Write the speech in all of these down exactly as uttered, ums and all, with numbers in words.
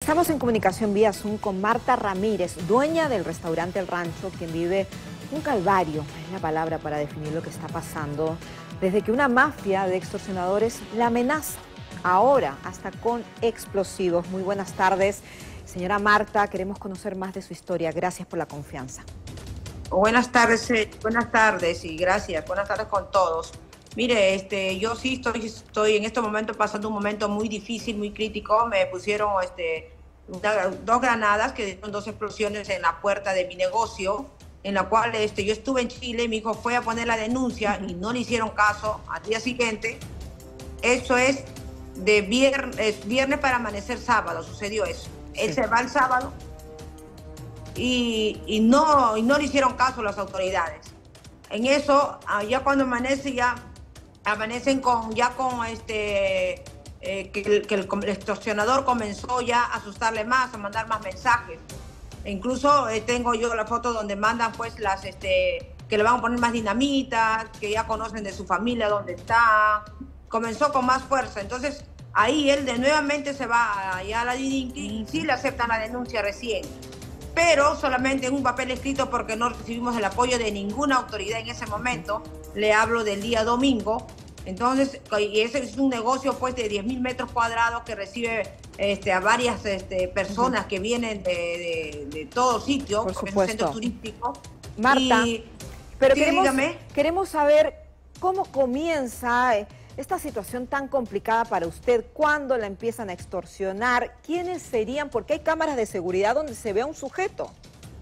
Estamos en comunicación vía Zoom con Marta Ramírez, dueña del restaurante El Rancho, quien vive un calvario, es la palabra para definir lo que está pasando, desde que una mafia de extorsionadores la amenaza, ahora hasta con explosivos. Muy buenas tardes, señora Marta, queremos conocer más de su historia. Gracias por la confianza. Buenas tardes, eh, buenas tardes y gracias, buenas tardes con todos. Mire, este, yo sí estoy, estoy en este momento pasando un momento muy difícil, muy crítico. Me pusieron este, una, dos granadas que dieron dos explosiones en la puerta de mi negocio, en la cual este, yo estuve en Chile, mi hijo fue a poner la denuncia y no le hicieron caso. Al día siguiente, eso es de viernes, viernes para amanecer sábado, sucedió eso. Él se va el sábado y, y, no, y no le hicieron caso a las autoridades. En eso, ya cuando amanece, ya amanecen con, ya con este, eh, que, el, que el, el extorsionador comenzó ya a asustarle más, a mandar más mensajes. E incluso eh, tengo yo la foto donde mandan pues las, este, que le van a poner más dinamita, que ya conocen de su familia dónde está. Comenzó con más fuerza. Entonces ahí él de nuevamente se va allá a la Didinqui y sí le aceptan la denuncia recién, pero solamente en un papel escrito porque no recibimos el apoyo de ninguna autoridad en ese momento. Le hablo del día domingo. Entonces, y ese es un negocio pues de diez mil metros cuadrados que recibe este, a varias este, personas uh-huh. que vienen de, de, de todo sitio, por porque supuesto. Es un centro turístico. Marta, y, pero sí, queremos, dígame. queremos saber cómo comienza esta situación tan complicada para usted, cuándo la empiezan a extorsionar, quiénes serían, porque hay cámaras de seguridad donde se ve a un sujeto.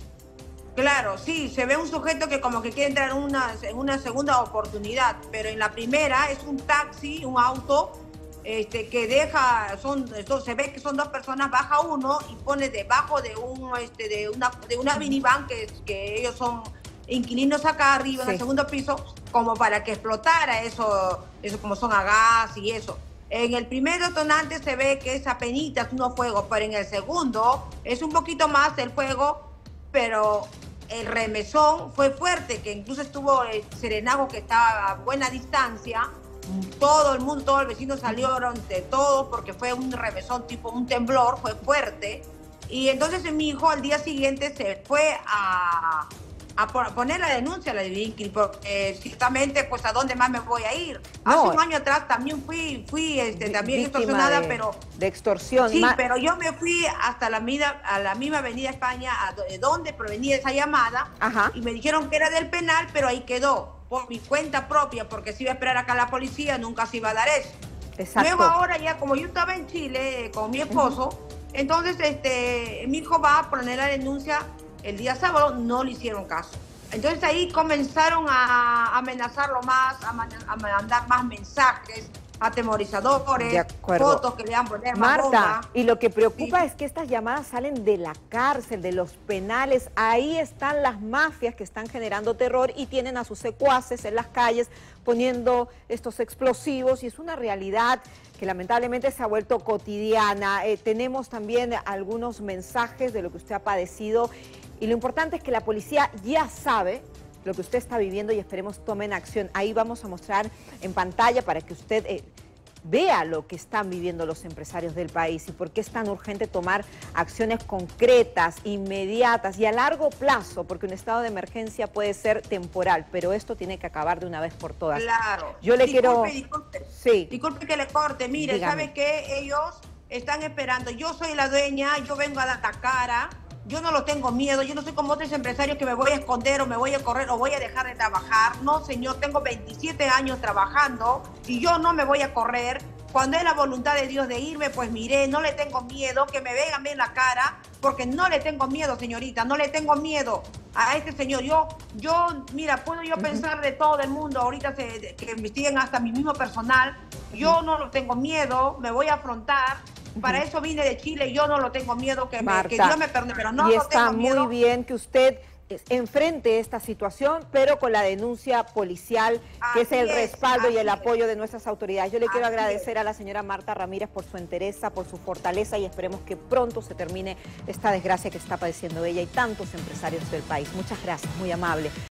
Claro, sí, se ve un sujeto que como que quiere entrar en una, en una segunda oportunidad, pero en la primera es un taxi, un auto, este, que deja, son, se ve que son dos personas, baja uno y pone debajo de, un, este, de, una, de una minivan, que, que ellos son inquilinos acá arriba, sí, en el segundo piso, como para que explotara eso, eso como son a gas y eso. En el primer detonante se ve que es apenitas unos fuegos, pero en el segundo es un poquito más el fuego, pero el remesón fue fuerte, que incluso estuvo el serenazgo que estaba a buena distancia. Todo el mundo, todos los vecinos salieron de todo porque fue un remesón tipo un temblor, fue fuerte. Y entonces mi hijo al día siguiente se fue a, a poner la denuncia a la Didinqui, porque ciertamente pues a dónde más me voy a ir. No, hace un año atrás también fui, fui este, también extorsionada, de, pero de extorsión. Sí, Ma pero yo me fui hasta la, mida, a la misma avenida España, a de donde provenía esa llamada. Ajá. Y me dijeron que era del penal, pero ahí quedó, por mi cuenta propia, porque si iba a esperar acá a la policía, nunca se iba a dar eso. Exacto. Luego ahora ya, como yo estaba en Chile eh, con mi esposo, uh-huh. entonces este, mi hijo va a poner la denuncia el día sábado, no le hicieron caso. Entonces ahí comenzaron a amenazarlo más, a, man a mandar más mensajes atemorizadores, fotos que le han poner más Marta, bomba. Y lo que preocupa sí. es que estas llamadas salen de la cárcel, de los penales. Ahí están las mafias que están generando terror y tienen a sus secuaces en las calles poniendo estos explosivos, y es una realidad que lamentablemente se ha vuelto cotidiana. Eh, tenemos también algunos mensajes de lo que usted ha padecido, y lo importante es que la policía ya sabe lo que usted está viviendo y esperemos tomen acción. Ahí vamos a mostrar en pantalla para que usted eh, vea lo que están viviendo los empresarios del país y por qué es tan urgente tomar acciones concretas, inmediatas y a largo plazo, porque un estado de emergencia puede ser temporal, pero esto tiene que acabar de una vez por todas. Claro. Yo le disculpe, quiero... Disculpe, sí. disculpe que le corte. Mire, Dígame. ¿sabe qué? Ellos están esperando. Yo soy la dueña, yo vengo a dar la cara. Yo no lo tengo miedo, yo no soy como otros empresarios que me voy a esconder o me voy a correr o voy a dejar de trabajar. No, señor, tengo veintisiete años trabajando y yo no me voy a correr. Cuando es la voluntad de Dios de irme, pues miré, no le tengo miedo, que me vean bien la cara, porque no le tengo miedo, señorita, no le tengo miedo a este señor. Yo, yo mira, puedo yo uh-huh. pensar de todo el mundo, ahorita se, que investiguen hasta mi mismo personal. Yo uh-huh. no lo tengo miedo, me voy a afrontar. Para eso vine de Chile, yo no lo tengo miedo, que, me, que Dios me perdone, pero no y lo está tengo miedo. muy bien que usted enfrente esta situación, pero con la denuncia policial, que es el respaldo y el apoyo de nuestras autoridades. Yo le quiero agradecer a la señora Marta Ramírez por su entereza, por su fortaleza, y esperemos que pronto se termine esta desgracia que está padeciendo ella y tantos empresarios del país. Muchas gracias, muy amable.